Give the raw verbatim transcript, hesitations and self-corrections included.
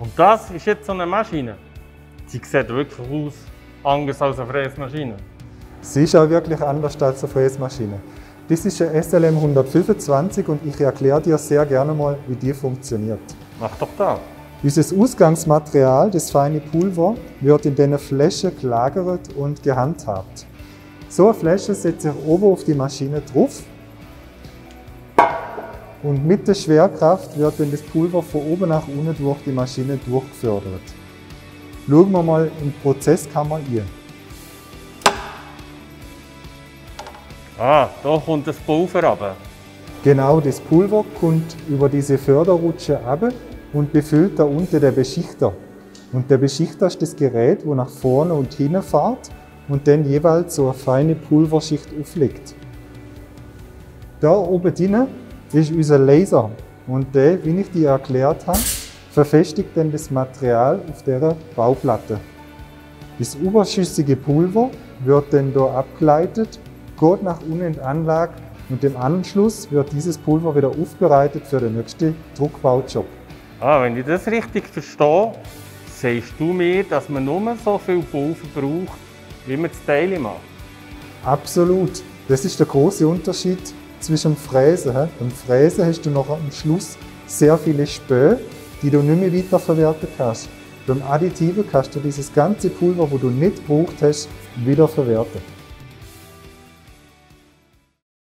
Und das ist jetzt so eine Maschine. Sie sieht wirklich aus anders als eine Fräsmaschine. Sie ist auch wirklich anders als eine Fräsmaschine. Das ist eine S L M hundertfünfundzwanzig und ich erkläre dir sehr gerne mal, wie die funktioniert. Mach doch das. Dieses Ausgangsmaterial, das feine Pulver, wird in diesen Fläschchen gelagert und gehandhabt. So eine Flasche setze ich oben auf die Maschine drauf und mit der Schwerkraft wird dann das Pulver von oben nach unten durch die Maschine durchgefördert. Schauen wir mal in die Prozesskammer rein. Ah, da kommt das Pulver runter. Genau, das Pulver kommt über diese Förderrutsche runter und befüllt da unten den Beschichter. Und der Beschichter ist das Gerät, das nach vorne und hinten fährt und dann jeweils so eine feine Pulverschicht auflegt. Da oben drin ist unser Laser und der, wie ich dir erklärt habe, verfestigt dann das Material auf dieser Bauplatte. Das überschüssige Pulver wird dann hier abgeleitet, geht nach unten in die Anlage und im Anschluss wird dieses Pulver wieder aufbereitet für den nächsten Druckbaujob. Ah, wenn ich das richtig verstehe, sagst du mir, dass man nur so viel Pulver braucht, wie man das Teil macht? Absolut. Das ist der große Unterschied zwischen dem Fräsen. Beim Fräsen hast du noch am Schluss sehr viele Späne, die du nicht mehr weiterverwerten kannst. Beim Additiven kannst du dieses ganze Pulver, das du nicht gebraucht hast, wiederverwerten.